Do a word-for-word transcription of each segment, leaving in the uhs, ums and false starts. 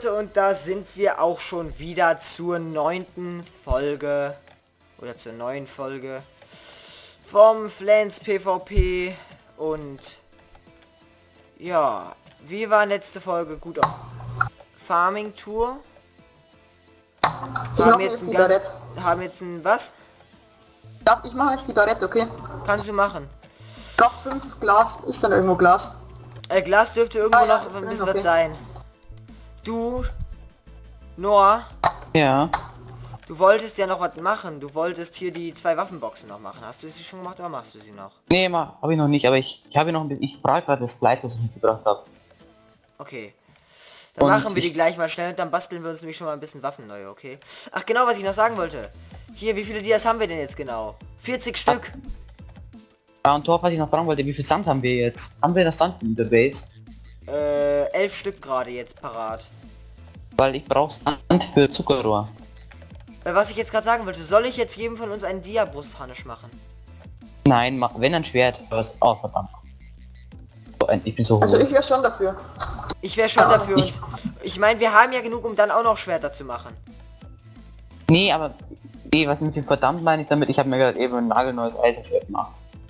Leute, und da sind wir auch schon wieder zur neunten Folge oder zur neuen Folge vom Flans PvP. Und ja, wie war letzte Folge? Gut auf Farming Tour. Haben jetzt, ein ganz, haben jetzt ein was? Ja, ich mache jetzt die Barrette, okay? Kannst du machen. Noch fünf Glas, ist dann irgendwo Glas? Äh, Glas dürfte irgendwo ah, ja, noch ein drin, bisschen okay. was sein. Du, Noah, Ja. du wolltest ja noch was machen. Du wolltest hier die zwei Waffenboxen noch machen. Hast du sie schon gemacht oder machst du sie noch? Nee, ma, habe ich noch nicht, aber ich, ich habe noch ein bisschen, ich frage gerade das Fleisch, was ich mitgebracht habe. Okay. Dann Und machen wir die ich- gleich mal schnell und dann basteln wir uns nämlich schon mal ein bisschen Waffen neu, okay? Ach genau, was ich noch sagen wollte. Hier, wie viele Dias haben wir denn jetzt genau? vierzig Stück. Ah, und Tor, was ich noch fragen wollte, wie viel Sand haben wir jetzt? Haben wir das Sand in der Base? Äh, elf Stück gerade jetzt parat. Weil ich brauche Sand für Zuckerrohr. Äh, was ich jetzt gerade sagen wollte, soll ich jetzt jedem von uns einen Dia-Brustharnisch machen? Nein, mach, wenn ein Schwert. Was? Oh, verdammt. So, ein- Ich bin so hoch. Also ich wäre schon dafür. Ich wäre schon dafür. Ich- Und ich meine, wir haben ja genug, um dann auch noch Schwerter zu machen. Nee, aber... Nee, was mit dem verdammt meine ich damit? Ich habe mir gerade eben ein nagelneues Eisenschwert gemacht.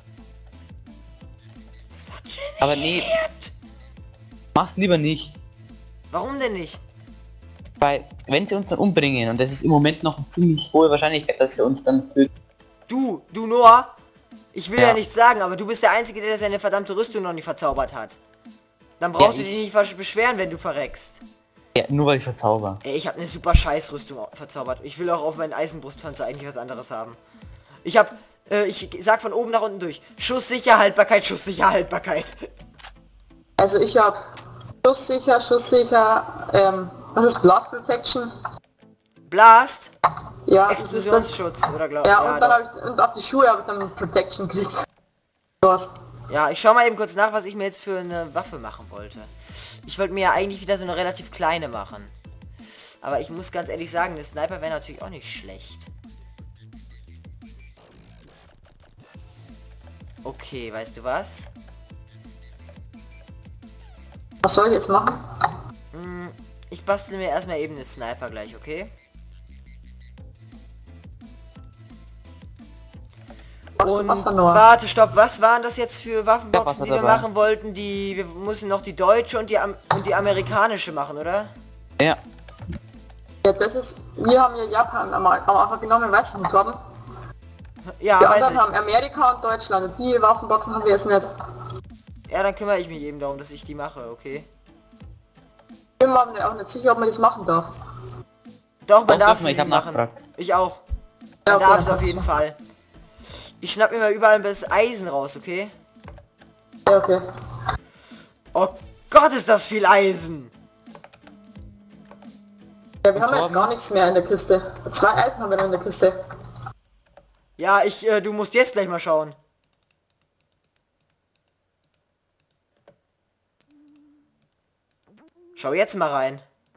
Das hat Aber nee, mach's lieber nicht. Warum denn nicht? Weil, wenn sie uns dann umbringen, und das ist im Moment noch eine ziemlich hohe Wahrscheinlichkeit, dass sie uns dann töten. Du, du Noah, ich will ja. Ja. nichts sagen, aber du bist der Einzige, der seine verdammte Rüstung noch nicht verzaubert hat. Dann brauchst Ja, du ich- dich nicht versch- beschweren, wenn du verreckst. Ja, nur weil ich verzauber. Ey, ich habe eine super Scheißrüstung verzaubert. Ich will auch auf meinen Eisenbrustpanzer eigentlich was anderes haben. Ich hab, äh, ich sag von oben nach unten durch. Schusssicher, Haltbarkeit, Schusssicher, Haltbarkeit. Also ich habe schusssicher, schusssicher, ähm, was ist Blood Protection? Blast, Ja, das ist das. Explosionsschutz, oder glaub Ja, ja, und dann doch. habe ich, und auf die Schuhe habe ich dann Protection gekriegt. Was? Ja, ich schau mal eben kurz nach, was ich mir jetzt für eine Waffe machen wollte. Ich wollte mir ja eigentlich wieder so eine relativ kleine machen. Aber ich muss ganz ehrlich sagen, der Sniper wäre natürlich auch nicht schlecht. Okay, weißt du was? Was soll ich jetzt machen? Hm, ich bastel mir erstmal eben eine Sniper gleich, okay? Und was dann nur? warte, stopp, was waren das jetzt für Waffenboxen, Ja, was die wir dabei? machen wollten? Die, wir müssen noch die deutsche und die, Am und die amerikanische machen, oder? Ja. Ja, das ist, wir haben ja Japan am, am Anfang genommen, weißt du nicht, Torben? Ja, Die weiß anderen ich. haben Amerika und Deutschland und die Waffenboxen haben wir jetzt nicht. Ja, dann kümmere ich mich eben darum, dass ich die mache, okay? Ich bin mir aber auch nicht sicher, ob man das machen darf. Doch, man Doch, darf dürfen wir, sie ich hab machen. nachgefragt. Ich auch. Ja, Man okay, darf dann es auf passt jeden schon. Fall. Ich schnapp mir mal überall das Eisen raus, okay? Ja, okay. Oh Gott, ist das viel Eisen! Ja, wir haben Torben? jetzt gar nichts mehr in der Kiste. Zwei Eisen haben wir noch in der Kiste. Ja, ich, äh, du musst jetzt gleich mal schauen. Schau jetzt mal rein.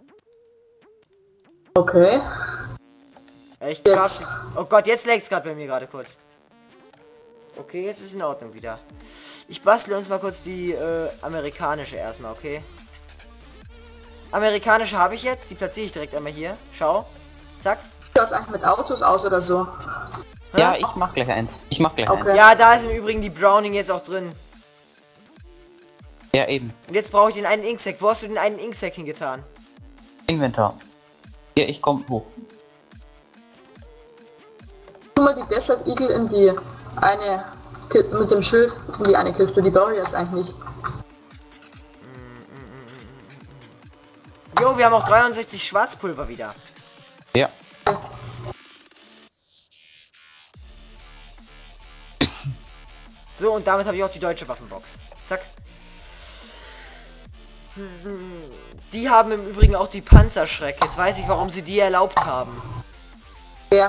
Okay. Äh, Ich Jetzt. schaff's jetzt. Oh Gott, jetzt lägt's gerade bei mir gerade kurz. Okay, jetzt ist in Ordnung wieder. Ich bastle uns mal kurz die äh, amerikanische erstmal, okay? Amerikanische habe ich jetzt, die platziere ich direkt einmal hier. Schau. Zack. Schaut's eigentlich mit Autos aus oder so? Ja, ich mach gleich eins. Ich mach gleich Okay. eins. Ja, da ist im Übrigen die Browning jetzt auch drin. Ja, eben. Und jetzt brauche ich den einen Inksack. Wo hast du den einen Inksack hingetan? Inventar. Ja, ich komm hoch. Tu mal die Desert Eagle in die eine Ki mit dem Schild in die eine Kiste. Die brauche ich jetzt eigentlich nicht. Jo, wir haben auch dreiundsechzig Schwarzpulver wieder. Ja. So, und damit habe ich auch die deutsche Waffenbox. Zack. Die haben im Übrigen auch die Panzerschreck. Jetzt weiß ich, warum sie die erlaubt haben. Wer?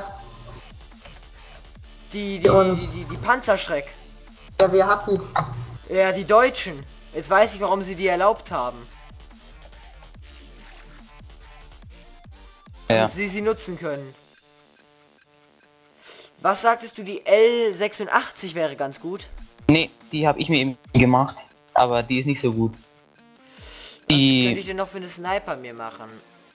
Die, die, Und- die, die, die Panzerschreck. Ja, wer hat die? Ja, die Deutschen. Jetzt weiß ich, warum sie die erlaubt haben. Ja. Und sie sie nutzen können. Was sagtest du, die L sechsundachtzig wäre ganz gut? Nee, die habe ich mir eben gemacht. Aber die ist nicht so gut. Was könnte ich Die... denn noch für eine Sniper mir machen?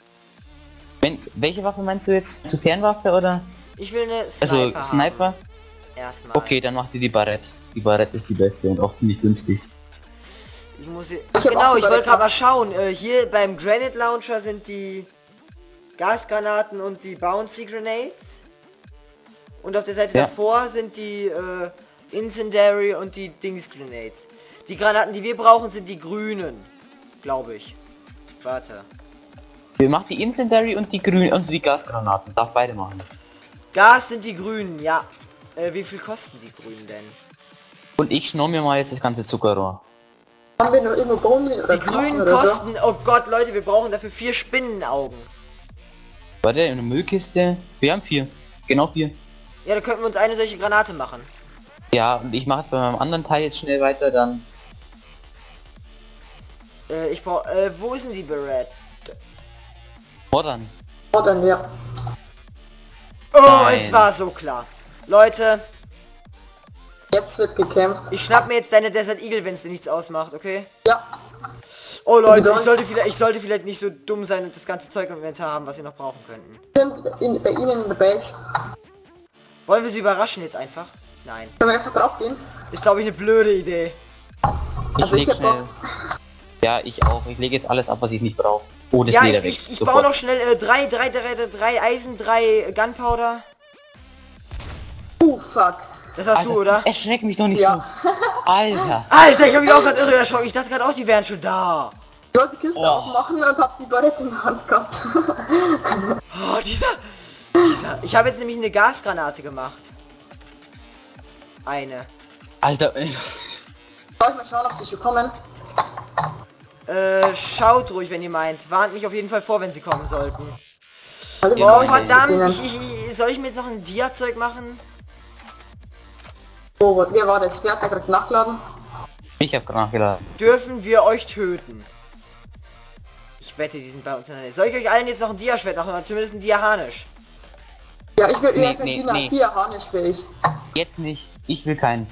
welche Waffe meinst du jetzt? Zu Fernwaffe oder? Ich will eine Sniper Also haben. Sniper? Erstmal. Okay, dann macht ihr die Barrette. Die Barrette ist die beste und auch ziemlich günstig. Ich muss hier... hab Genau, auch ich wollte überlegt, gerade mal schauen. Äh, hier beim Granite Launcher sind die Gasgranaten und die Bouncy Grenades. Und auf der Seite Ja. davor sind die äh, Incendiary und die Dings Grenades. Die Granaten, die wir brauchen, sind die grünen. Glaube ich. Warte. Wir machen die Incendiary und die grünen und die Gasgranaten. Darf beide machen. Gas sind die grünen, ja. Äh, wie viel kosten die grünen denn? Und ich schnorr mir mal jetzt das ganze Zuckerrohr. Haben wir noch irgendwo Bohnen oder Die Knochen grünen oder so? kosten... Oh Gott, Leute, wir brauchen dafür vier Spinnenaugen. Warte, in der Müllkiste. Wir haben vier. Genau vier. Ja, da könnten wir uns eine solche Granate machen. Ja, und ich mache jetzt bei meinem anderen Teil jetzt schnell weiter, dann... Äh, ich brauche... Äh, wo ist denn die Barrette? Modern. Oh, dann ja. Oh, Nein. es war so klar. Leute, Jetzt wird gekämpft. ich schnapp mir jetzt deine Desert Eagle, wenn es dir nichts ausmacht, okay? Ja. Oh Leute, Genau. ich sollte vielleicht, ich sollte vielleicht nicht so dumm sein und das ganze Zeug im Inventar haben, was wir noch brauchen könnten. Sind in, bei Ihnen in der Base. Wollen wir sie überraschen jetzt einfach? Nein. Können wir einfach drauf gehen? Ist glaube ich eine blöde Idee. Ich Also ich leg hab schnell. Bock. Ja, ich auch. Ich lege jetzt alles ab, was ich nicht brauche. Oh, das Ja, Leder ich, weg. ich, ich Sofort. baue noch schnell äh, drei, drei, drei, drei Eisen, drei Gunpowder. Uh, fuck. Das hast Alter, du, oder? Erschreck mich doch nicht Ja. so. Alter. Alter, ich hab mich auch gerade irre erschrocken. Ich dachte gerade auch, die wären schon da. Ich wollte die Kiste Oh. aufmachen und hab die Barrette in der Hand gehabt. Oh, dieser... Dieser... Ich habe jetzt nämlich eine Gasgranate gemacht. Eine. Alter. äh, Soll ich mal schauen, ob sie schon kommen? Äh, schaut ruhig, wenn ihr meint. Warnt mich auf jeden Fall vor, wenn sie kommen sollten. Also, Ja, Oh, wir wollen verdammt. nicht Ich, ich, ich, soll ich mir jetzt noch ein Dia-Zeug machen? Oh, wo- wer war das? Wer hat da gerade nachgeladen? Ich hab gerade nachgeladen. Dürfen wir euch töten? Ich wette, die sind bei uns in der Nähe. Soll ich euch allen jetzt noch ein Dia-Schwert machen? Oder zumindest ein Dia-Harnisch? Ja, ich will Nee, eher für nee, Tina nee. Tia Harnisch will ich. Jetzt nicht. Ich will keinen.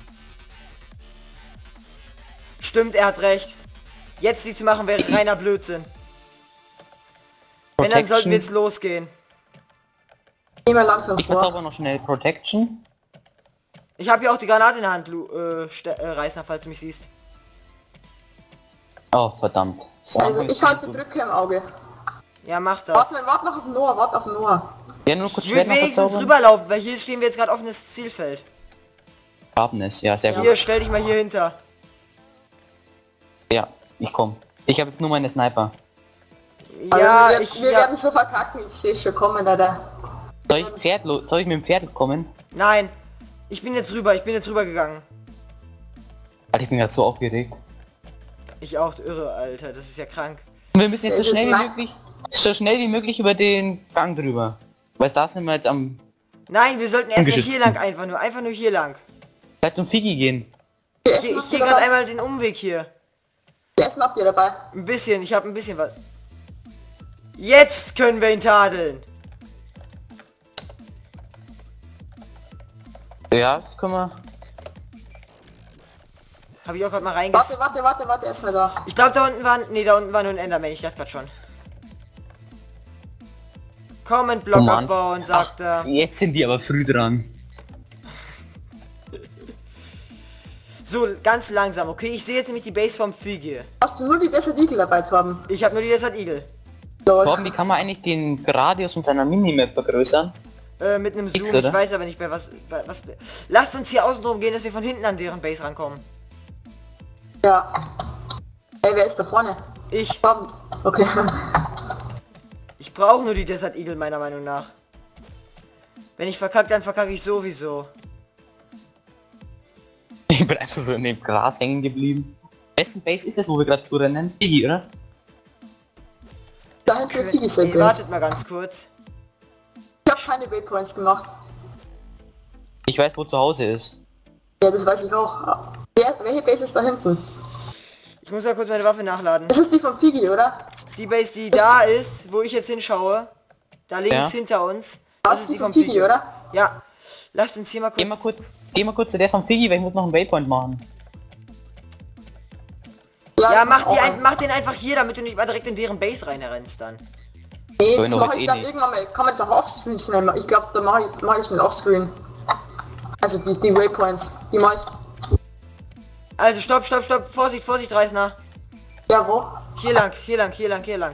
Stimmt, er hat recht. Jetzt die zu machen wäre reiner Blödsinn. Wenn, dann sollten wir jetzt losgehen. Geh mal langsam Ich vor. verzauber noch schnell Protection. Ich habe ja auch die Granate in der Hand, Lu äh, Ste- äh, Reißner, falls du mich siehst. Oh, verdammt. So, Also ich halte die Brücke im Auge. Ja, mach das. Warte mal, warte noch auf Noah, warte auf Noah. Ja, nur kurz Ich Schwert würde noch wenigstens verzaubern. rüberlaufen, weil hier stehen wir jetzt gerade offenes Zielfeld. Sharpness, ja, sehr Hier, gut. stell dich mal hier hinter. Ja, ich komm. Ich habe jetzt nur meine Sniper. Ja, also wir, ich... wir Ja, werden so verkacken, ich sehe schon kommen, Alter. Soll ich, Pferd, lo- soll ich mit dem Pferd kommen? nein. Ich bin jetzt rüber, ich bin jetzt rüber gegangen. Alter, ich bin gerade so aufgeregt. Ich auch, irre, Alter, das ist ja krank. Und wir müssen jetzt so Das ist schnell wie mein- möglich, so schnell wie möglich über den Gang drüber. Weil da sind wir jetzt am... Nein, wir sollten erstmal Ungeschützt. hier lang einfach nur, einfach nur hier lang. Vielleicht zum Figi gehen. Wir Ich, essen ich habt gehe ihr gerade dabei? einmal den Umweg hier. Wir essen habt ihr dabei? Ein bisschen, ich habe ein bisschen was. Jetzt können wir ihn tadeln. Ja, das können wir... Habe ich auch gerade mal reinges... Warte, warte, warte, warte, erstmal da. Ich glaube da unten war... Nee, da unten war nur ein Enderman, ich dachte gerade schon. Komm, ein Block Oh Mann. abbauen, sagt er. Jetzt sind die aber früh dran. So, ganz langsam, okay? Ich sehe jetzt nämlich die Base vom Figi. Hast du nur die Desert Eagle dabei, Torben? Ich habe nur die Desert Eagle. Lol. Torben, wie kann man eigentlich den Radius von seiner Minimap vergrößern? Äh, mit einem Zoom, X, oder? ich weiß aber nicht bei was, bei was... Lasst uns hier außen drum gehen, dass wir von hinten an deren Base rankommen. Ja. Ey, wer ist da vorne? Ich, Torben. Okay. ich brauche nur die Desert Eagle meiner Meinung nach. Wenn ich verkacke, dann verkacke ich sowieso. Ich bin einfach so in dem Gras hängen geblieben. Wessen Base ist das, wo wir gerade zurennen? Figi, oder? Da hinten ist die Nee, Base. wartet mal ganz kurz. Ich hab keine Waypoints gemacht. Ich weiß, wo zu Hause ist. Ja, das weiß ich auch. Wer, welche Base ist da hinten? Ich muss mal kurz meine Waffe nachladen. Das ist die von Figi, oder? Die Base, die da ist, wo ich jetzt hinschaue, da links Ja. hinter uns, Das das ist die vom Figi, Figi, oder? Ja. Lasst uns hier mal kurz... Geh mal kurz, geh mal kurz zu der von Figi, weil ich muss noch einen Waypoint machen. Ja, ich mach, auch die ein, einen. mach den einfach hier, damit du nicht mal direkt in deren Base reinrennst dann. Nee, So, das noch mache jetzt ich eh dann nicht. irgendwann mal. Kann man das auch offscreen schnell machen? Ich glaube, da mache ich, mach ich schnell offscreen. Also die, die Waypoints, die mache ich. Also stopp, stopp, stopp. Vorsicht, Vorsicht, Reisner. Ja, wo? Hier lang, hier lang, hier lang, hier lang.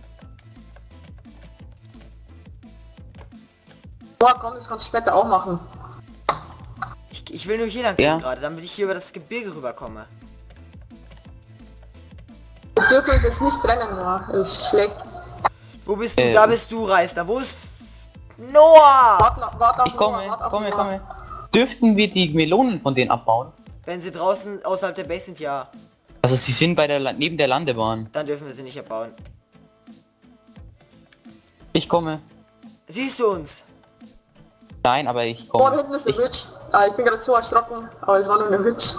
Boah, komm, das kannst du später auch machen. Ich, ich will nur hier lang Ja. gehen gerade, damit ich hier über das Gebirge rüberkomme. Wir dürfen uns jetzt nicht trennen, ja. Das ist schlecht. Wo bist du? Äh, Da bist du, Reisner. Wo ist Noah? Warte, warte auf Ich komme, Noah, warte auf komme, Noah. komme. Dürften wir die Melonen von denen abbauen? Wenn sie draußen außerhalb der Base sind, ja. Also sie sind bei der La- neben der Landebahn. Dann dürfen wir sie nicht abbauen. Ich komme. Siehst du uns? Nein, aber ich Oh, da komme. hinten ist der Ich, Witch. Ah, ich bin gerade so erschrocken, aber es war nur eine Witch.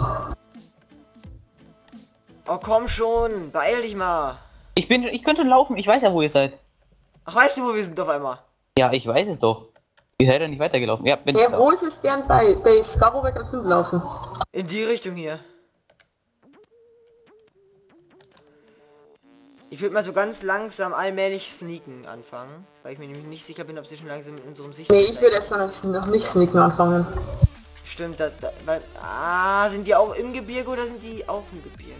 Oh, komm schon. Beeil dich mal. ich bin, ich könnte schon laufen. Ich weiß ja, wo ihr seid. Ach, weißt du, wo wir sind auf einmal? Ja, ich weiß es doch. Ihr seid ja nicht weitergelaufen. Ja, bin ich Ja, da. wo ist es denn bei Base? Da, wo wir gerade hinlaufen. In die Richtung hier. Ich würde mal so ganz langsam allmählich sneaken anfangen, weil ich mir nämlich nicht sicher bin, ob sie schon langsam in unserem Sicht. Nee, ich würde jetzt noch, noch nicht sneaken anfangen. Stimmt, da, da, weil, ah, sind die auch im Gebirge oder sind die auf dem Gebirge?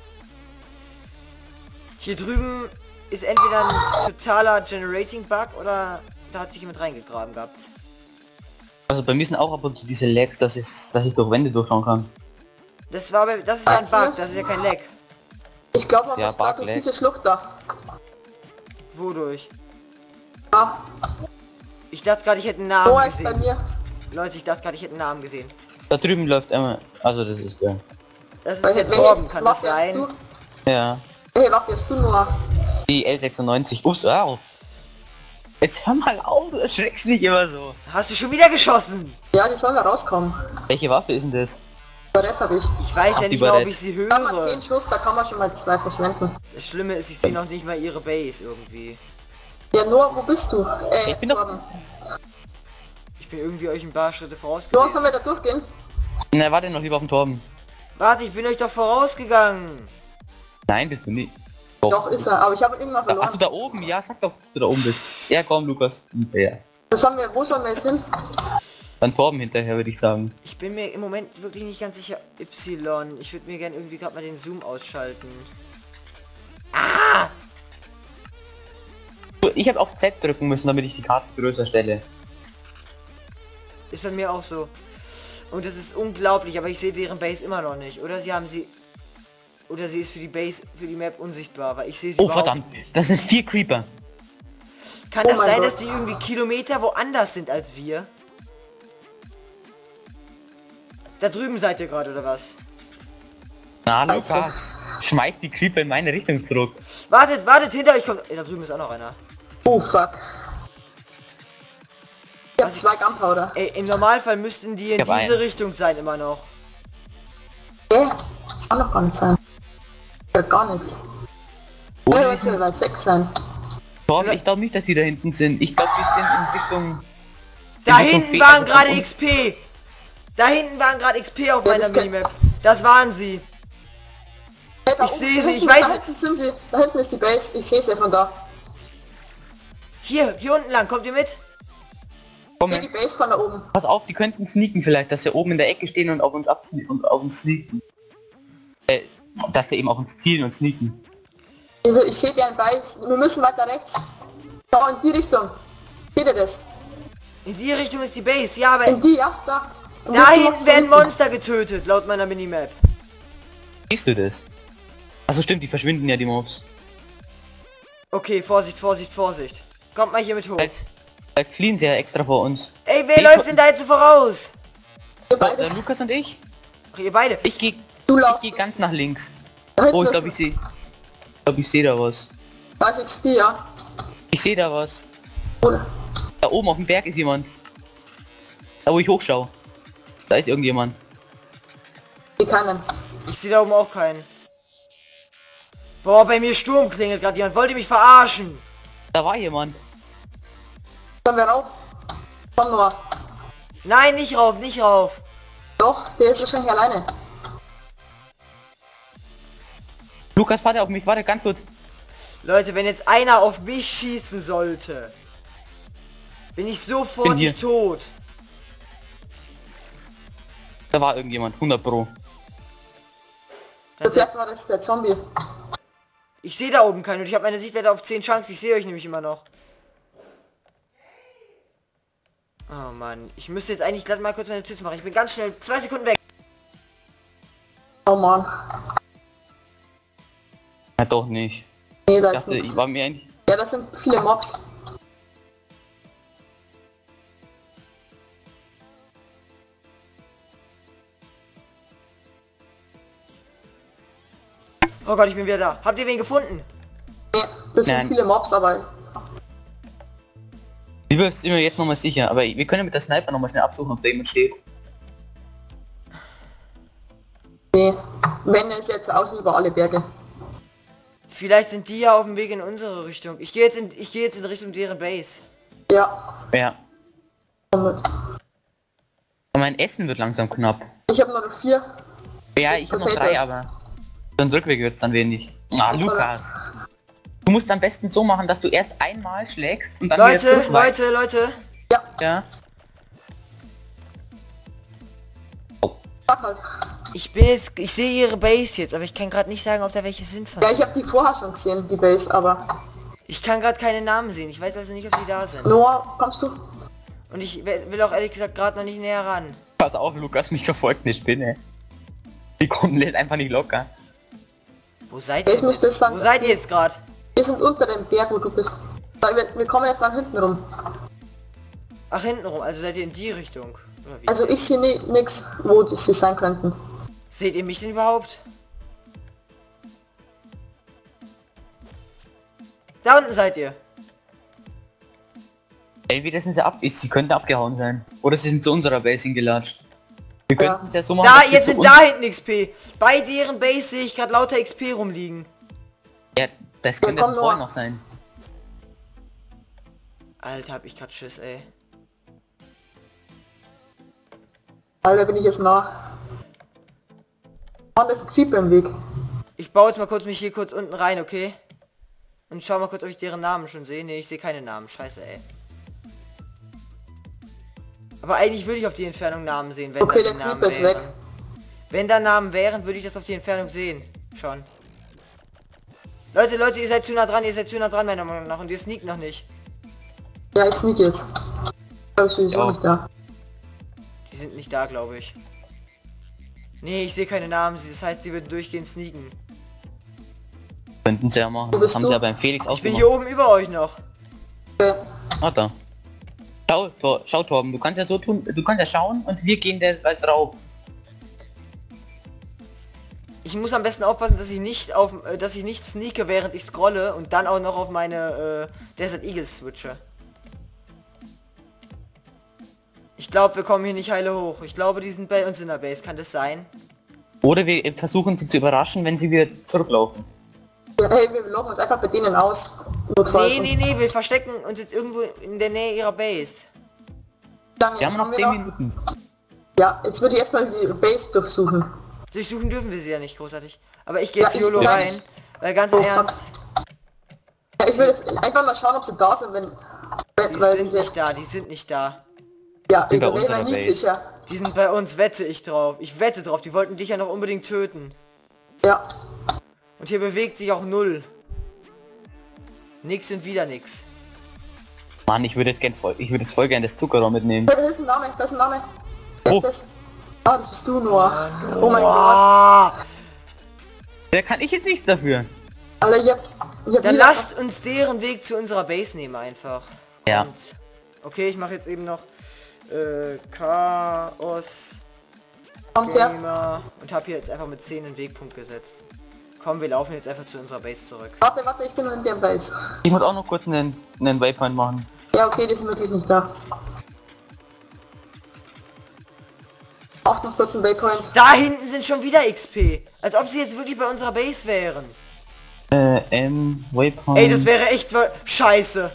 Hier drüben ist entweder ein totaler Generating-Bug oder da hat sich jemand reingegraben gehabt. Also bei mir sind auch ab und zu diese Lags, dass ich, dass ich durch Wände durchschauen kann. Das war, bei- das ist ein Meinst du? Bug, das ist ja kein Lag. Ich glaube, man Ja, muss gerade Bug durch lag. diese Schlucht da. Wodurch? Ja, Ich dachte gerade, ich hätte einen Namen Noah ist bei gesehen. mir. Leute, ich dachte gerade, ich hätte einen Namen gesehen. Da drüben läuft einmal. Also das ist der. Das ist Welche- der welche Torben, kann das Waffe hast sein? du? Ja. Welche Waffe hast du, Noah? Die L sechsundneunzig. Ups, wow. Jetzt hör mal auf, du erschreckst mich immer so. Hast du schon wieder geschossen? Ja, die sollen da rauskommen. Welche Waffe ist denn das? Barett habe ich. Ich weiß Ach, ja die nicht mal, ob Barett. ich sie Da haben wir höre. zehn Schuss, da kann man schon mal zwei verschwenden. Das Schlimme ist, ich sehe noch nicht mal ihre Base irgendwie. Ja, Noah, wo bist du? Äh, Ich bin doch- Torben. Ich bin irgendwie euch ein paar Schritte Noah, vorausgegangen. sollen wir da durchgehen? Na, warte noch lieber auf den Torben. Warte, ich bin euch doch vorausgegangen. Nein, bist du nicht. Doch, ist er, aber ich habe ihn irgendwann Da, verloren. achso, da oben. Ja, sag doch, dass du da oben bist. Ja, komm, Lukas. Ja. Das sollen wir, wo sollen wir jetzt hin? Dann Torben hinterher, würde ich sagen. Ich bin mir im Moment wirklich nicht ganz sicher. Y. Ich würde mir gerne irgendwie gerade mal den Zoom ausschalten. Ich habe auf Z drücken müssen, damit ich die Karte größer stelle. Ist bei mir auch so. Und das ist unglaublich, aber ich sehe deren Base immer noch nicht. Oder sie haben sie... Oder sie ist für die Base, für die Map unsichtbar, weil ich sehe sie Oh, überhaupt verdammt. nicht. Das sind vier Creeper. Kann Oh das mein sein, Gott. dass die irgendwie Kilometer woanders sind als wir? Da drüben seid ihr gerade, oder was? Na, Scheiße. Lukas. Schmeiß die Creeper in meine Richtung zurück. Wartet, wartet, hinter euch kommt... Ey, da drüben ist auch noch einer. Oh, fuck. Ich hab Was ich- zwei Gunpowder. Ey, im Normalfall müssten die in Ich hab diese eins. Richtung sein immer noch. Hä? Das kann doch gar nicht sein. Ja, gar nichts. Ohne Ja, das diesen soll weit weg sein. Torben, ich glaube nicht, dass die da hinten sind. Ich glaube, die sind in Richtung... Da in Richtung hinten Fe- waren also gerade von X P. Da hinten waren gerade X P auf Ja, meiner das kann- Minimap. Das waren sie. Hey, da Ich oben- seh da sie, hinten- ich weiß- Da hinten sind sie. Da hinten ist die Base. Ich sehe sie von da. Hier, hier unten lang. Kommt ihr mit? Komm, Hier die Base von da oben. pass auf, die könnten sneaken vielleicht, dass sie oben in der Ecke stehen und auf uns absneaken und auf uns sneaken. Äh, dass sie eben auf uns zielen und sneaken. Also ich sehe deren Base. Wir müssen weiter rechts. Schau in die Richtung. Seht ihr das? In die Richtung ist die Base. Ja, aber In die, ja, da. Und da jetzt hinten machst du werden hinten. Monster getötet, laut meiner Minimap. Siehst du das? Also stimmt, die verschwinden ja, die Mobs. Okay, Vorsicht, Vorsicht, Vorsicht. Kommt mal hier mit hoch. Vielleicht, vielleicht fliehen sie ja extra vor uns. Ey, wer Ich- läuft denn da jetzt so voraus? Wir So, beide. der Lukas und ich? Ach, ihr beide. Ich gehe Du ich laufst. geh ganz nach links. Da hinten Oh, ich ist- glaube, ich sehe... Ich glaube, ich sehe da was. Da ist X P, ja. Ich sehe da was. Oder? Da oben auf dem Berg ist jemand. Da wo ich hochschaue. Da ist irgendjemand. Die keinen. Ich sehe da oben auch keinen. Boah, bei mir Sturm klingelt gerade jemand. Wollt ihr mich verarschen? Da war jemand. Sollen wir rauf? Komm nur. Nein, nicht rauf, nicht rauf. Doch, der ist wahrscheinlich alleine. Lukas, warte auf mich, warte ganz kurz. Leute, wenn jetzt einer auf mich schießen sollte, bin ich sofort Bin hier. nicht tot. Da war irgendjemand, hundert Pro. Vielleicht war das der Zombie. Ich sehe da oben keinen und ich habe meine Sichtwerte auf zehn Chance. Ich sehe euch nämlich immer noch. Oh Mann, ich müsste jetzt eigentlich glatt mal kurz meine Tür zu machen. Ich bin ganz schnell zwei Sekunden weg. Oh Mann. Ja, doch nicht. Nee, da Ich ist dachte, nichts. ich war mir eigentlich... Ja, das sind viele Mobs. Oh Gott, ich bin wieder da. Habt ihr wen gefunden? Nee, das sind Nein. viele Mobs, aber Lieber ist immer jetzt nochmal sicher, aber wir können mit der Sniper nochmal schnell absuchen, ob da jemand steht. nee. Wenn es jetzt aus über alle Berge. Vielleicht sind die ja auf dem Weg in unsere Richtung. Ich gehe jetzt in ich gehe jetzt in Richtung deren Base. Ja. Ja. Damit. Aber mein Essen wird langsam knapp. Ich habe nur noch vier. Ja, ich habe noch Potatoes. drei, aber... Dann Rückweg wird's dann wenig. Ah, Lukas. Du musst am besten so machen, dass du erst einmal schlägst und dann wieder Leute, zurückweichst. Leute, Leute. Ja, Ja. sag halt. Ich bin jetzt, ich sehe ihre Base jetzt, aber ich kann gerade nicht sagen, ob da welche sind von Ja, denen. ich habe die vorher schon gesehen, die Base, aber... Ich kann gerade keine Namen sehen. Ich weiß also nicht, ob die da sind. Noah, kommst du? Und ich will will auch ehrlich gesagt gerade noch nicht näher ran. Pass auf, Lukas, mich verfolgt eine Spinne. Die kommen jetzt einfach nicht locker. Wo seid Ich ihr? müsste Jetzt? sagen, Wo seid ihr jetzt gerade? Wir sind unter dem Berg, wo du bist. Da, wir, wir kommen jetzt dann hinten rum. Ach, hinten rum. Also seid ihr in die Richtung. Oder wie? Also ich sehe ni nix, wo die sie sein könnten. Seht ihr mich denn überhaupt? Da unten seid ihr. Entweder sind sie ab... Sie könnten abgehauen sein. Oder sie sind zu unserer Base hingelatscht. Wir Ja. könnten es ja so machen, Da, dass wir jetzt zu sind uns- da hinten X P. Bei deren Base sehe ich gerade lauter X P rumliegen. Ja, das könnte komm, ja vorher Noah. noch sein. Alter, hab ich grad Schiss, ey. Alter, bin ich jetzt nah. Mann, das ist ein Creeper im Weg. Ich baue jetzt mal kurz mich hier kurz unten rein, okay? Und schau mal kurz, ob ich deren Namen schon sehe. Ne, ich sehe keine Namen. Scheiße, ey. Aber eigentlich würde ich auf die Entfernung Namen sehen, wenn Okay, da der die Namen Creeper ist wären. weg. Wenn da Namen wären, würde ich das auf die Entfernung sehen. Schon. Leute, Leute, ihr seid zu nah dran, ihr seid zu nah dran, meiner Meinung nach. Und ihr sneakt noch nicht. Ja, ich sneak jetzt. Ich ist sowieso Ja. nicht da. Die sind nicht da, glaube ich. Nee, ich sehe keine Namen. Das heißt, sie würden durchgehend sneaken. Könnten sie ja machen. Wo Das bist haben du? sie ja beim Felix auch Ich bin gemacht. hier oben über euch noch. Okay. Ah, da. Schau, Tor, schau, Torben, du kannst ja so tun, du kannst ja schauen und wir gehen der halt drauf. Ich muss am besten aufpassen, dass ich nicht auf, äh, dass ich nicht sneake, während ich scrolle und dann auch noch auf meine äh, Desert Eagles switche. Ich glaube, wir kommen hier nicht heile hoch. Ich glaube, die sind bei uns in der Base. Kann das sein? Oder wir versuchen sie zu überraschen, wenn sie wieder zurücklaufen. Ja, hey, wir laufen uns einfach bei denen aus. Notfalls. Nee, nee, nee, wir verstecken uns jetzt irgendwo in der Nähe ihrer Base. Lange Wir haben noch zehn Minuten. Ja, jetzt würde ich erstmal die Base durchsuchen. Durchsuchen dürfen wir sie ja nicht großartig. Aber ich gehe Ja, jetzt ich- YOLO ja, rein. ich- Weil ganz Oh, im Ernst, Ja, ich will jetzt einfach mal schauen, ob sie da sind, wenn... wenn die weil sind sie, nicht da, die sind nicht da. Ja, Sind ich bei bin mir unserer nicht Base. sicher. Die sind bei uns, wette ich drauf. Ich wette drauf, die wollten dich ja noch unbedingt töten. Ja. Und hier bewegt sich auch null. Nix und wieder nix. Mann, ich würde jetzt gern voll, ich würde jetzt voll gern das Zuckerrohr mitnehmen. Da ist ein Name, da ist ein Name. Wer Oh. ist das? Ah, das bist du, Noah. Oh mein Gott. Boah. Da kann ich jetzt nichts dafür. Alter, ich hab... Ich hab Dann wieder- lasst uns deren Weg zu unserer Base nehmen einfach. Ja. Und, okay, ich mache jetzt eben noch äh, Chaos Kommt her. Gamer und habe hier jetzt einfach mit zehn einen Wegpunkt gesetzt. Komm, wir laufen jetzt einfach zu unserer Base zurück. Warte, warte, ich bin in der Base. Ich muss auch noch kurz einen, einen Waypoint machen. Ja, okay, die sind wirklich nicht da. Auch noch kurz ein Waypoint. Da hinten sind schon wieder X P. Als ob sie jetzt wirklich bei unserer Base wären. Äh, M, Waypoint. Ey, das wäre echt wa- scheiße.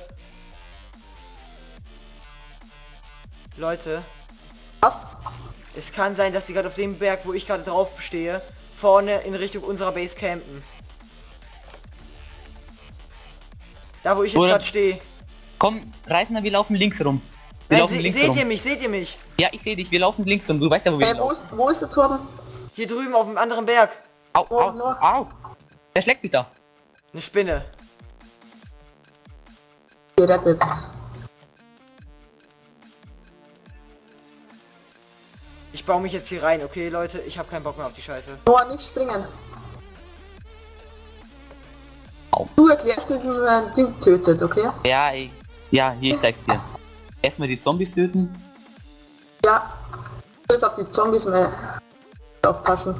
Leute, Was? es kann sein, dass sie gerade auf dem Berg, wo ich gerade drauf stehe, vorne in Richtung unserer Base campen. Da wo ich jetzt Oder- gerade stehe. Komm, reiß mal, wir laufen links rum. Wir Nein, laufen se links seht rum. ihr mich, seht ihr mich? Ja, ich sehe dich, wir laufen links rum. Du weißt ja, wo wir Äh, wo, laufen. ist, wo ist der Turm? Hier drüben auf dem anderen Berg. Au, Wo au, noch? au. Der schlägt mich da. Eine Spinne. Gerettet. Ich baue mich jetzt hier rein, okay Leute? Ich habe keinen Bock mehr auf die Scheiße. Noah, nicht springen. Au. Du erklärst mir, wie man ein Ding tötet, okay? Ja, ich, ja, hier, ich zeig's dir. Erstmal die Zombies töten. Ja. Jetzt auf die Zombies mal aufpassen.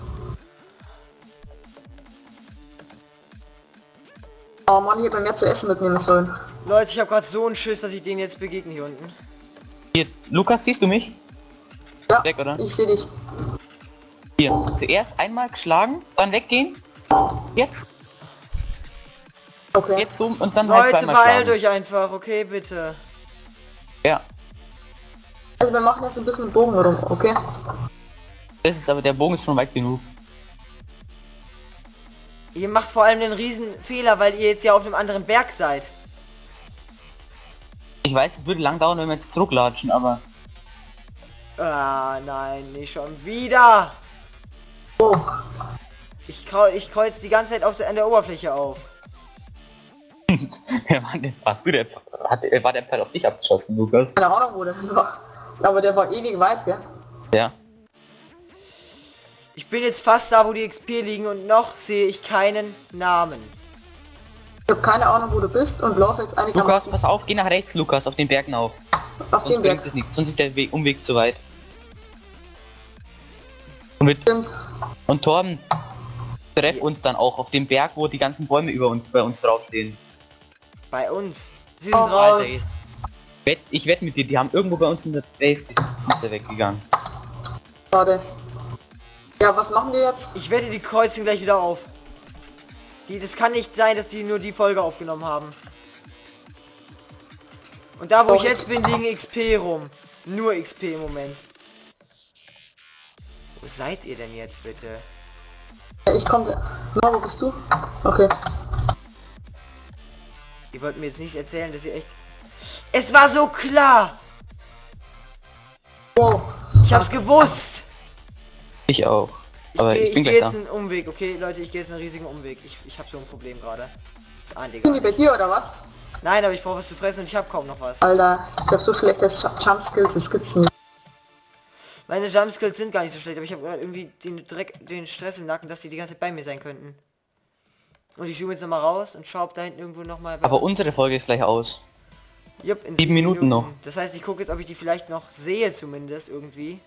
Oh Mann, ich hätte mehr zu essen mitnehmen sollen. Leute, ich habe gerade so einen Schiss, dass ich denen jetzt begegne hier unten. Hier, Lukas, siehst du mich? Ja, Weg, oder? ich sehe dich. Hier, zuerst einmal geschlagen, dann weggehen. Jetzt, Okay. jetzt so und dann halt Leute, zweimal beeilt schlagen. euch einfach, okay, bitte. Ja, Also wir machen jetzt ein bisschen den Bogen rum, okay? das ist aber, der Bogen ist schon weit genug. Ihr macht vor allem den riesen Fehler, weil ihr jetzt ja auf einem anderen Berg seid. Ich weiß, es würde lang dauern, wenn wir jetzt zurücklatschen, aber Ah, nein, nicht schon wieder. Oh. Ich, kreu ich kreuz die ganze Zeit auf der, an der Oberfläche auf. wer war denn? Warst du der? Hat, äh, war der Pfeil auf dich abgeschossen, Lukas? Keine Ahnung, wo der war. Aber der war ewig weit, gell? Ja. Ich bin jetzt fast da, wo die X P liegen und noch sehe ich keinen Namen. Ich habe keine Ahnung, wo du bist und laufe jetzt Lukas, einigermaßen pass auf, geh nach rechts, Lukas, auf den Bergen auf. auf Sonst den bringt Berg. es nichts, sonst ist der Weg, Umweg zu weit. Und, mit, Stimmt. und Torben, treff uns dann auch auf dem Berg, wo die ganzen Bäume über uns, bei uns draufstehen. Bei uns. Sie sind Oh, raus. Alter, Wett, ich wette mit dir, die haben irgendwo bei uns in der Base ges- sind da weggegangen. Schade. Ja, was machen wir jetzt? Ich wette, die kreuzen gleich wieder auf. Die, das kann nicht sein, dass die nur die Folge aufgenommen haben. Und da, wo ich Doch. jetzt bin, liegen X P rum. Nur X P im Moment. Wo seid ihr denn jetzt bitte? Ja, ich komme. Na, wo bist du? Okay. Ihr wollt mir jetzt nicht erzählen, dass ihr echt... Es war so klar! Wow. Ich hab's gewusst! Ich auch. Ich Aber gehe ich bin geh gleich jetzt da. einen Umweg, okay? Leute, ich gehe jetzt einen riesigen Umweg. Ich, ich habe so ein Problem gerade. Das ahnt ihr Sind gar die bei nicht. dir oder was? Nein, aber ich brauche was zu fressen und ich habe kaum noch was. Alter, ich hab so schlechte Jumpskills, das gibt's nicht. Meine Jumpskills sind gar nicht so schlecht, aber ich habe gerade irgendwie den Dreck, den Stress im Nacken, dass die die ganze Zeit bei mir sein könnten. Und ich zoome jetzt nochmal raus und schau, ob da hinten irgendwo nochmal... Aber unsere Folge ist gleich aus. Jupp, in sieben Minuten noch. Das heißt, ich gucke jetzt, ob ich die vielleicht noch sehe zumindest irgendwie.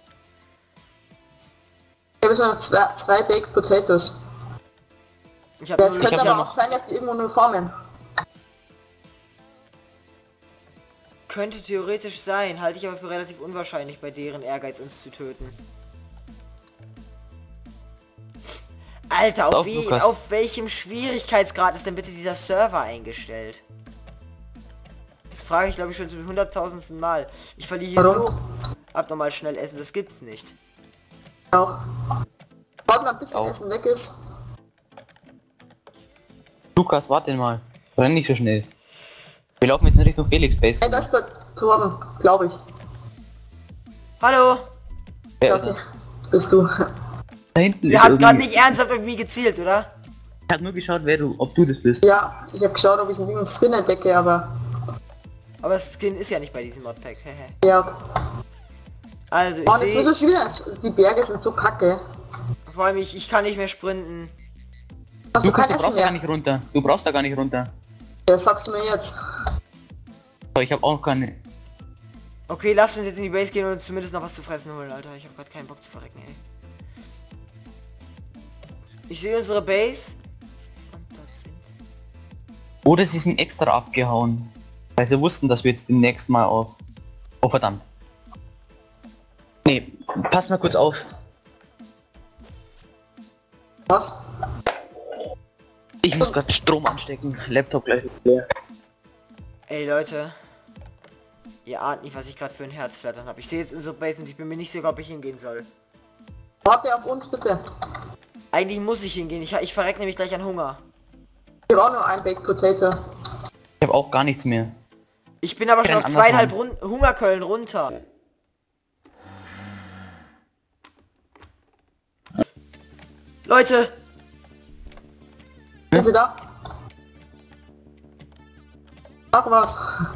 Ich habe jetzt noch zwei, zwei Baked Potatoes. Ich habe Ja, es nur... Ich könnte hab ja aber noch- auch sein, dass die irgendwo nur formen. Könnte theoretisch sein, halte ich aber für relativ unwahrscheinlich bei deren Ehrgeiz, uns zu töten. Alter, auf, Auf, wie, Lukas. auf welchem Schwierigkeitsgrad ist denn bitte dieser Server eingestellt? Das frage ich glaube ich schon zum hunderttausendsten Mal. Ich verliere hier Warum? so abnormal schnell Essen, das gibt's nicht. Auch. Warte mal, ein bisschen Auch. Essen weg ist. Lukas, warte mal. Renn nicht so schnell. Wir laufen jetzt in Richtung Felix Base. Hey, das ist der Torben, glaube ich. Hallo? Wer Ja, ist okay. er? Bist du. Da hinten Ihr ist habt gerade irgendwie- nicht ernsthaft irgendwie gezielt, oder? Ich hab nur geschaut, wer du, ob du das bist. Ja, ich habe geschaut, ob ich einen Skin entdecke, aber... Aber das Skin ist ja nicht bei diesem Modpack. hehe. Ja, okay. Also ich Oh, das wird so sehe, schwierig. Die Berge sind so kacke. vor allem ich, ich kann nicht mehr sprinten. Hast du Lukas, kein du Essen brauchst da gar mehr? nicht runter. Du brauchst da gar nicht runter. Ja, sagst du mir jetzt. Aber ich habe auch keine. Okay, lasst uns jetzt in die Base gehen und uns zumindest noch was zu fressen holen, Alter. Ich habe gerade keinen Bock zu verrecken, ey. Ich sehe unsere Base. Und dort sind... Oder sie sind extra abgehauen. Weil sie wussten, dass wir jetzt demnächst mal auf... Oh verdammt. Nee, pass mal kurz auf. Was? Ich muss gerade Strom anstecken. Laptop gleich leer. Ey, Leute. Ihr ahnt nicht, was ich gerade für ein Herzflattern habe. Ich sehe jetzt unsere Base und ich bin mir nicht sicher, ob ich hingehen soll. Warte auf uns bitte. Eigentlich muss ich hingehen. Ich, ich verreck nämlich gleich an Hunger. Ich habe auch nur ein Baked Potato. Ich habe auch gar nichts mehr. Ich bin aber Ich schon kann auf anders zweieinhalb machen. Run Hungerkeulen runter. Leute, Sind Sie da? Sag was.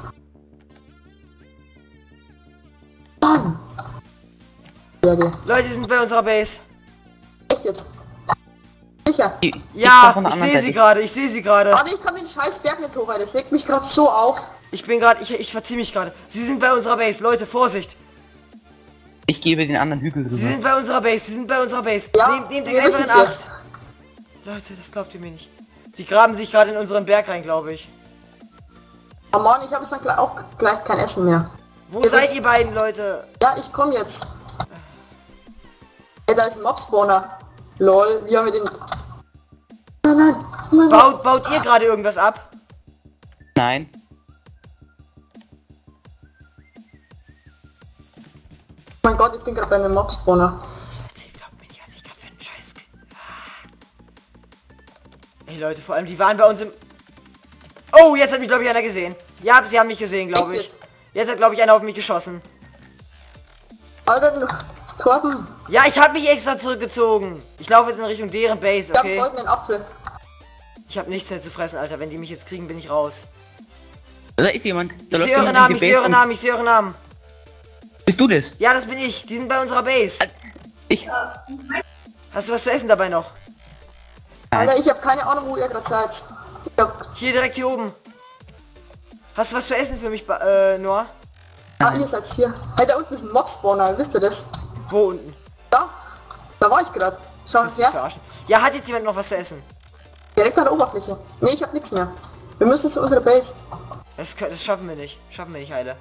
Mann. Ja, die. Leute, die sind bei unserer Base. Echt jetzt? Sicher. Ich, ich Ja, war von der ich anderen sehe sie Seite. gerade, ich sehe sie gerade. Warte, ich kann den scheiß Berg nicht hoch, weil das legt mich gerade so auf. Ich bin gerade, ich, ich verziehe mich gerade. Sie sind bei unserer Base, Leute, Vorsicht. Ich gebe den anderen Hügel Sie rüber. sind bei unserer Base, sie sind bei unserer Base. Ja, nehmt nehmt wir euch einfach in wissen's Acht. jetzt. Leute, das glaubt ihr mir nicht. Die graben sich gerade in unseren Berg rein, glaube ich. Oh Mann, ich habe jetzt dann gleich auch gleich kein Essen mehr. Wo Ja, seid das- ihr beiden, Leute? Ja, ich komme jetzt. Ey, da ist ein Mob-Spawner. Lol, wie haben wir den... Nein, nein, oh mein Gott. Baut, baut ihr gerade irgendwas ab? Nein. Oh mein Gott, ich bin gerade bei einem Mob-Spawner. Ihr glaubt mir nicht, was ich gerade für einen Scheiß... Ah. Ey, Leute, vor allem, die waren bei uns im... Oh, jetzt hat mich, glaube ich, einer gesehen. Ja, sie haben mich gesehen, glaube Echt ich. jetzt? Jetzt hat, glaube ich, einer auf mich geschossen. Alter, du... Torben, Ja, ich habe mich extra zurückgezogen. Ich laufe jetzt in Richtung deren Base, ich hab einen okay? goldenen Apfel. Ich habe nichts mehr zu fressen, Alter. Wenn die mich jetzt kriegen, bin ich raus. Da ist jemand. Da Ich läuft sehe eure jemand in Namen, die ich sehe Base eure und- Namen, ich sehe eure Namen. Bist du das? Ja, das bin ich. Die sind bei unserer Base. Ich. Hast du was zu essen dabei noch? Alter, ich habe keine Ahnung, wo ihr gerade seid. Ich hab... Hier, direkt hier oben. Hast du was zu essen für mich, Ba- äh, Noah? Ah, ihr seid hier. Hey, da unten ist ein Mob-Spawner, wisst ihr das? Wo unten? Da? Da war ich gerade. Schau Mich her. verarschen. Ja, hat jetzt jemand noch was zu essen? Direkt an der Oberfläche. Nee, ich hab nichts mehr. Wir müssen zu unserer Base. Das, kö- das schaffen wir nicht. Schaffen wir nicht, Heile.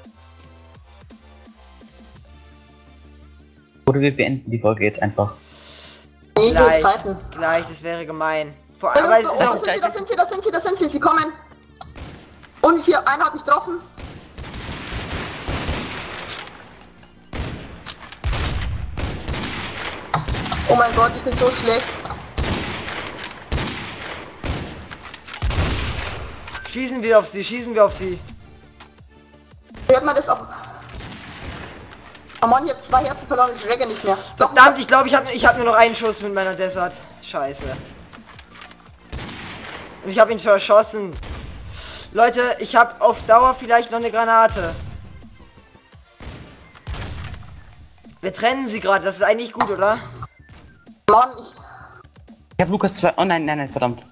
Oder wir beenden die Folge jetzt einfach. Nee, ich will Gleich, jetzt fighten. gleich, das wäre gemein. Vor, Ja, aber es da, ist da auch... sind sie, da sind sie, da sind sie, da sind sie, sie kommen. Und hier, einer hat mich getroffen. Oh mein Gott, ich bin so schlecht. Schießen wir auf sie, schießen wir auf sie. Hört man das auch? Oh Mann, ich hab zwei Herzen verloren, ich regge nicht mehr. Doch, Verdammt, ich glaube, ich habe ich hab nur noch einen Schuss mit meiner Desert. Scheiße. Und ich habe ihn verschossen. Leute, ich habe auf Dauer vielleicht noch eine Granate. Wir trennen sie gerade, das ist eigentlich gut, oder? Mann, ich... Ich habe Lukas zwei. Oh nein, nein, nein, verdammt.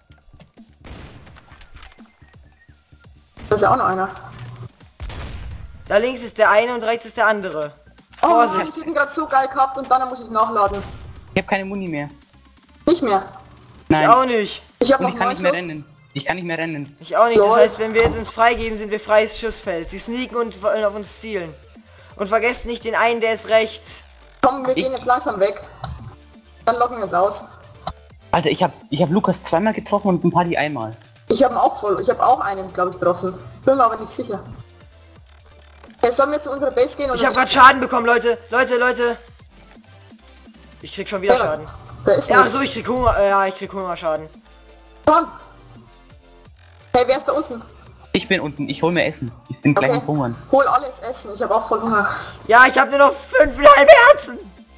Da ist ja auch noch einer. Da links ist der eine und rechts ist der andere. Oh Mann, Vorsicht. ich bin gerade so geil gehabt und dann muss ich nachladen. Ich habe keine Muni mehr. Nicht mehr. Ich Nein. auch nicht. Ich habe Und noch ich kann neun nicht mehr Schuss. rennen. Ich kann nicht mehr rennen. Ich auch nicht. Das Lol. heißt, wenn wir jetzt uns freigeben, sind wir freies Schussfeld. Sie sneaken und wollen auf uns zielen. Und vergesst nicht den einen, der ist rechts. Komm, wir Ich- gehen jetzt langsam weg. Dann locken wir es aus. Alter, ich habe ich hab Lukas zweimal getroffen und ein Paddy einmal. Ich habe ihn auch voll. Ich habe auch einen, glaube ich, getroffen. Bin mir aber nicht sicher. Hey, sollen wir zu unserer Base gehen? Ich habe gerade Schaden bekommen, Leute. Leute, Leute. Ich krieg schon wieder Schaden. Da ist Ja, ach nichts. so, ich krieg Hunger. äh, Ja, ich krieg Hungerschaden. Komm. Hey, wer ist da unten? Ich bin unten, ich hol mir Essen. Ich bin gleich am Hungern. Hol alles Essen. Ich habe auch voll Hunger. Ja, ich habe nur noch fünfeinhalb Herzen.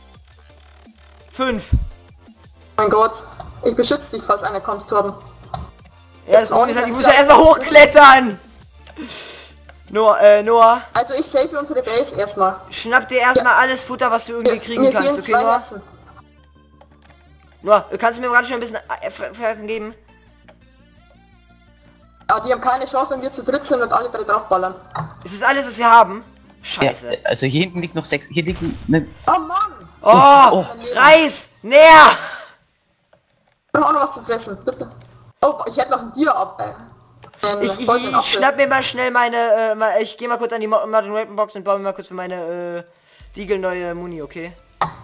Fünf. Mein Gott. Ich beschütze dich, falls einer kommt, Torben. Ja, das Problem ist halt, ich muss ja erstmal hochklettern. Noah, äh, Noah, Also ich save unsere Base erstmal. schnapp dir erstmal alles Futter, was du irgendwie Mir, kriegen mir kannst, fehlen okay, zwei Noah? Herzen. Noah, kannst du mir gerade schon ein bisschen äh, Fre- Fressen geben? Aber die haben keine Chance, wenn wir zu dritt sind und alle drei draufballern. Ist das alles, was wir haben? Ja, Scheiße. also hier hinten liegt noch sechs. Hier liegt eine. Oh Mann! Oh, Oh. Reis, näher. Ich brauche auch noch was zu fressen, bitte. Oh, ich hätte noch ein Tier ab, ey. Einen Ich, ich, goldenen ich Apfel. schnapp mir mal schnell meine, äh, mal, ich gehe mal kurz an die Mo- Modern Weapon Box und baue mir mal kurz für meine, äh, Deagle neue Muni, okay?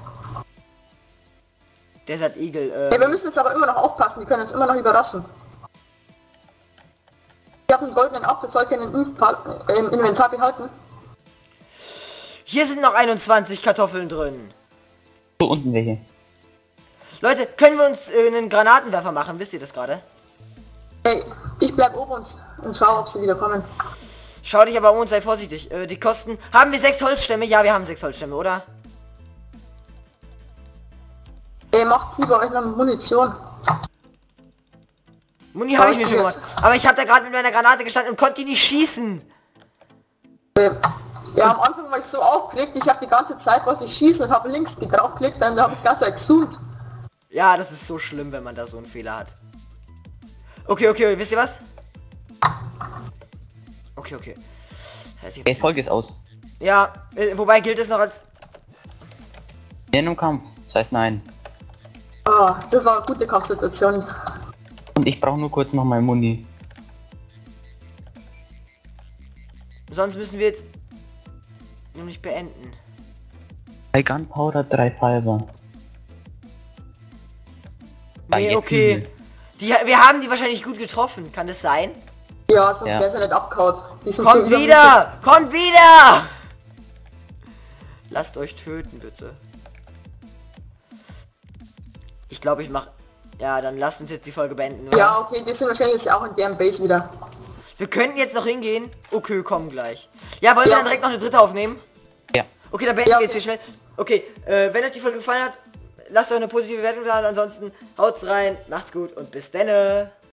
Desert Eagle, Ja, äh, wir müssen jetzt aber immer noch aufpassen, die können uns immer noch überraschen. Ich habe einen goldenen Apfel, soll ich den im Inventar, äh, im Inventar behalten? hier sind noch einundzwanzig Kartoffeln drin. So unten welche. Leute, können wir uns äh, einen Granatenwerfer machen, wisst ihr das gerade? Hey, ich bleib oben und, und schau, ob sie wieder kommen. Schau dich aber um und sei vorsichtig. Äh, die kosten... Haben wir sechs Holzstämme? Ja, wir haben sechs Holzstämme, oder? Ey, macht sie bei euch noch Munition. Muni habe ich mir ich schon jetzt. gemacht. Aber ich habe da gerade mit meiner Granate gestanden und konnte die nicht schießen. Ey, ja, am Anfang war ich so aufgeregt, ich habe die ganze Zeit wollte ich schießen und habe links draufgeklickt, dann habe ich ganz exhumt. Ja, das ist so schlimm, wenn man da so einen Fehler hat. Okay, okay, wisst ihr was? Okay, okay. Das heißt, ich- Ey, Folge ist aus. Ja, äh, wobei gilt es noch als... In einem Kampf. Das heißt nein. Ah, das war eine gute Kampfsituation. Und ich brauche nur kurz noch mal Muni. Sonst müssen wir jetzt nämlich beenden. Bei Gunpowder drei Fiber. Bei Nee, jetzt okay. Siegel. Die, wir haben die wahrscheinlich gut getroffen. Kann das sein? Ja, sonst Ja. wäre sie nicht abgehaut. Die sind Kommt so wieder! Kommt wieder! Lasst euch töten, bitte. Ich glaube, ich mach... Ja, dann lasst uns jetzt die Folge beenden, oder? Ja, okay, die sind wahrscheinlich jetzt auch in deren Base wieder. Wir könnten jetzt noch hingehen. Okay, kommen gleich. Ja, wollen wir Ja. dann direkt noch eine dritte aufnehmen? Ja. Okay, dann beenden Ja, wir jetzt hier schnell. Okay, äh, wenn euch die Folge gefallen hat, lasst euch eine positive Wertung da. Ansonsten haut's rein, macht's gut und bis denne.